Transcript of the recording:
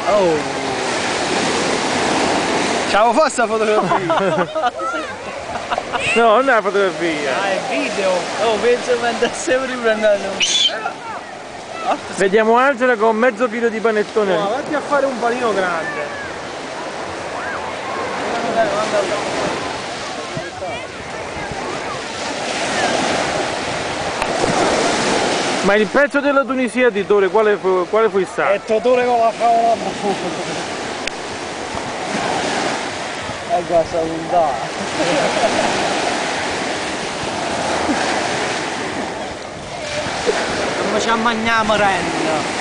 Oh! Ciao, fa sta fotografia! No, non è una fotografia. Ah, è video! Oh, penso che andassimo riprendendo. Vediamo Angela con mezzo chilo di panettone. No, vatti a fare un panino grande. Ma il pezzo della Tunisia di Tore, quale fu il sa? È Totore con la favola buona. Ecco la saluntà. Come ci mangiamo rendo?